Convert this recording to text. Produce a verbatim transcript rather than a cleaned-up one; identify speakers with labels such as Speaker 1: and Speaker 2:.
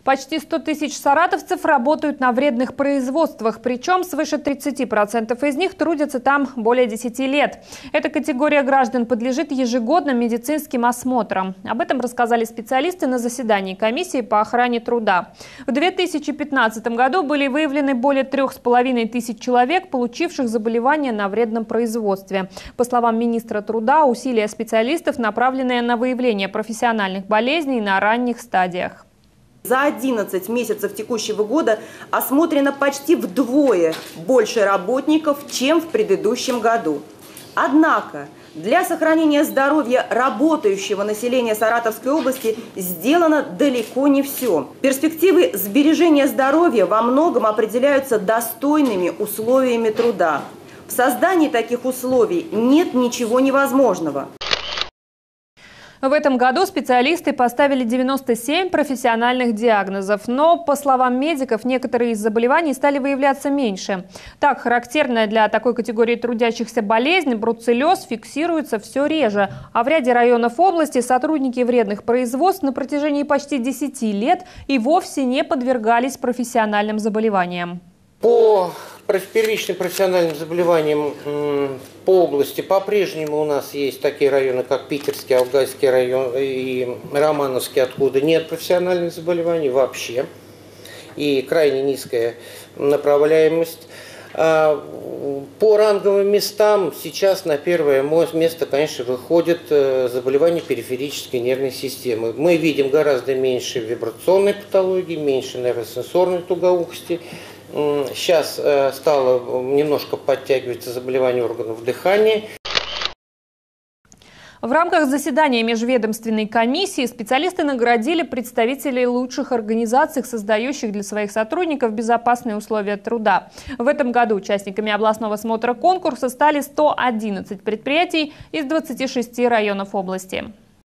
Speaker 1: Почти сто тысяч саратовцев работают на вредных производствах, причем свыше тридцати процентов из них трудятся там более десяти лет. Эта категория граждан подлежит ежегодным медицинским осмотрам. Об этом рассказали специалисты на заседании комиссии по охране труда. В две тысячи пятнадцатом году были выявлены более трех с половиной тысяч человек, получивших заболевания на вредном производстве. По словам министра труда, усилия специалистов направлены на выявление профессиональных болезней на ранних стадиях.
Speaker 2: За одиннадцать месяцев текущего года осмотрено почти вдвое больше работников, чем в предыдущем году. Однако для сохранения здоровья работающего населения Саратовской области сделано далеко не все. Перспективы сбережения здоровья во многом определяются достойными условиями труда. В создании таких условий нет ничего невозможного.
Speaker 1: В этом году специалисты поставили девяносто семь профессиональных диагнозов, но, по словам медиков, некоторые из заболеваний стали выявляться меньше. Так, характерная для такой категории трудящихся болезнь бруцеллез фиксируется все реже, а в ряде районов области сотрудники вредных производств на протяжении почти десяти лет и вовсе не подвергались профессиональным заболеваниям.
Speaker 3: По первичным профессиональным заболеваниям по области по-прежнему у нас есть такие районы, как Питерский, Алгазский район и Романовский, откуда нет профессиональных заболеваний вообще. И крайне низкая направляемость. По ранговым местам сейчас на первое место, конечно, выходят заболевания периферической нервной системы. Мы видим гораздо меньше вибрационной патологии, меньше нейросенсорной тугоухости. Сейчас стало немножко подтягиваться заболевание органов дыхания.
Speaker 1: В рамках заседания межведомственной комиссии специалисты наградили представителей лучших организаций, создающих для своих сотрудников безопасные условия труда. В этом году участниками областного смотра конкурса стали сто одиннадцать предприятий из двадцати шести районов области.